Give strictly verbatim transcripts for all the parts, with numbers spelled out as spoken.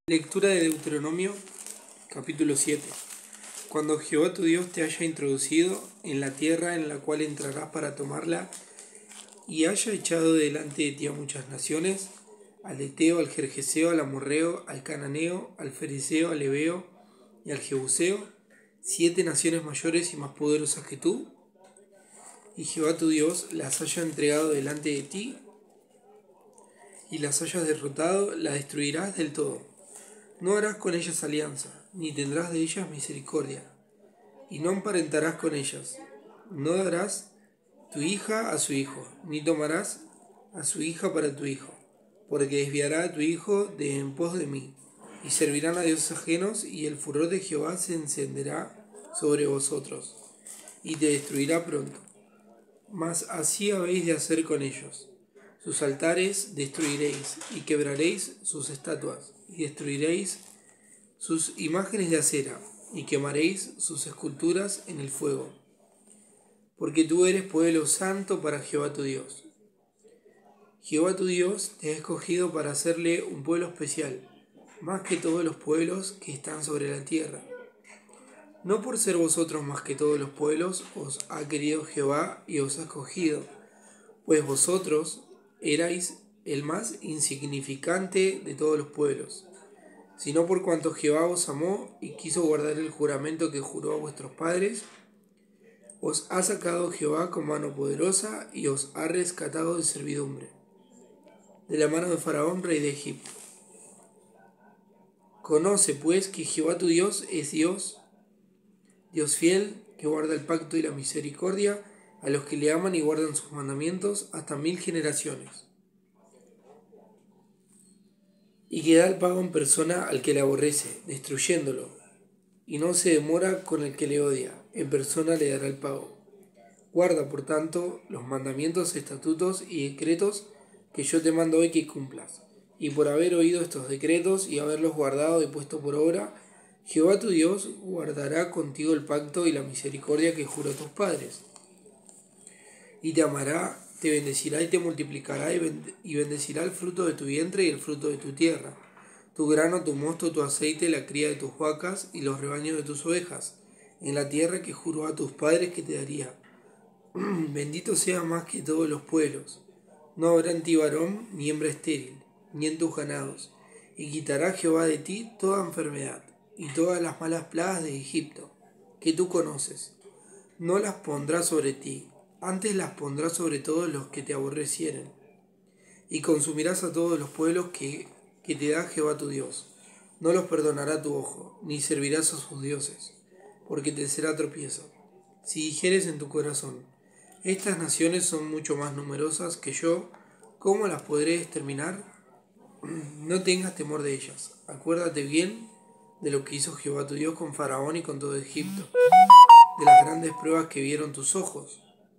Lectura de Deuteronomio, capítulo siete. Cuando Jehová tu Dios te haya introducido en la tierra en la cual entrarás para tomarla, y haya echado delante de ti a muchas naciones, al Eteo, al Gergeseo, al Amorreo, al Cananeo, al Fereceo, al Heveo y al Jebuseo, siete naciones mayores y más poderosas que tú, y Jehová tu Dios las haya entregado delante de ti, y las hayas derrotado, las destruirás del todo. No harás con ellas alianza, ni tendrás de ellas misericordia, y no emparentarás con ellas. No darás tu hija a su hijo, ni tomarás a su hija para tu hijo, porque desviará a tu hijo de en pos de mí, y servirán a dioses ajenos, y el furor de Jehová se encenderá sobre vosotros, y te destruirá pronto. Mas así habéis de hacer con ellos. Sus altares destruiréis, y quebraréis sus estatuas, y destruiréis sus imágenes de acera, y quemaréis sus esculturas en el fuego. Porque tú eres pueblo santo para Jehová tu Dios. Jehová tu Dios te ha escogido para hacerle un pueblo especial, más que todos los pueblos que están sobre la tierra. No por ser vosotros más que todos los pueblos os ha querido Jehová y os ha escogido, pues vosotros erais el más insignificante de todos los pueblos, sino por cuanto Jehová os amó y quiso guardar el juramento que juró a vuestros padres. Os ha sacado Jehová con mano poderosa y os ha rescatado de servidumbre, de la mano de Faraón, rey de Egipto. Conoce pues que Jehová tu Dios es Dios, Dios fiel, que guarda el pacto y la misericordia a los que le aman y guardan sus mandamientos hasta mil generaciones, y que da el pago en persona al que le aborrece, destruyéndolo, y no se demora con el que le odia, en persona le dará el pago. Guarda, por tanto, los mandamientos, estatutos y decretos que yo te mando hoy que cumplas. Y por haber oído estos decretos y haberlos guardado y puesto por obra, Jehová tu Dios guardará contigo el pacto y la misericordia que juró a tus padres. Y te amará, te bendecirá y te multiplicará y, bend- y bendecirá el fruto de tu vientre y el fruto de tu tierra, tu grano, tu mosto, tu aceite, la cría de tus vacas y los rebaños de tus ovejas, en la tierra que juró a tus padres que te daría. Bendito sea más que todos los pueblos. No habrá en ti varón ni hembra estéril, ni en tus ganados, y quitará Jehová de ti toda enfermedad y todas las malas plagas de Egipto, que tú conoces. No las pondrá sobre ti, antes las pondrá sobre todos los que te aborrecieren, y consumirás a todos los pueblos que, que te da Jehová tu Dios. No los perdonará tu ojo, ni servirás a sus dioses, porque te será tropiezo. Si dijeres en tu corazón, estas naciones son mucho más numerosas que yo, ¿cómo las podré exterminar? No tengas temor de ellas. Acuérdate bien de lo que hizo Jehová tu Dios con Faraón y con todo Egipto, de las grandes pruebas que vieron tus ojos,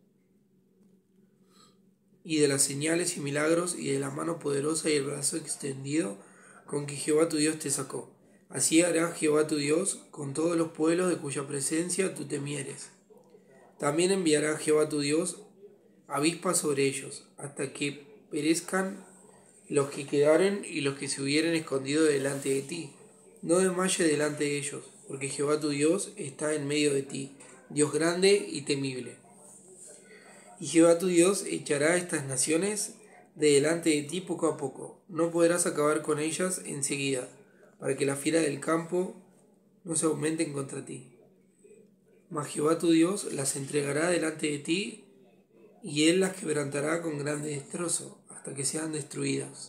y de las señales y milagros, y de la mano poderosa y el brazo extendido con que Jehová tu Dios te sacó. Así hará Jehová tu Dios con todos los pueblos de cuya presencia tú temieres. También enviará Jehová tu Dios avispas sobre ellos, hasta que perezcan los que quedaren y los que se hubieren escondido delante de ti. No desmaye delante de ellos, porque Jehová tu Dios está en medio de ti, Dios grande y temible. Y Jehová tu Dios echará estas naciones de delante de ti poco a poco. No podrás acabar con ellas enseguida, para que la fiera del campo no se aumenten contra ti. Mas Jehová tu Dios las entregará delante de ti, y él las quebrantará con grande destrozo, hasta que sean destruidas.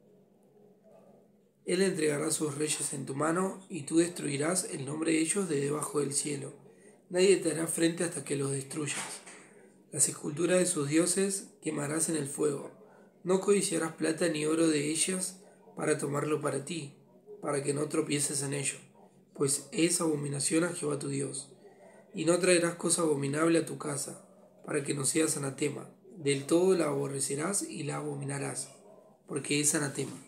Él entregará sus reyes en tu mano, y tú destruirás el nombre de ellos de debajo del cielo. Nadie te hará frente hasta que los destruyas. Las esculturas de sus dioses quemarás en el fuego. No codiciarás plata ni oro de ellas para tomarlo para ti, para que no tropieces en ello, pues es abominación a Jehová tu Dios. Y no traerás cosa abominable a tu casa, para que no seas anatema. Del todo la aborrecerás y la abominarás, porque es anatema.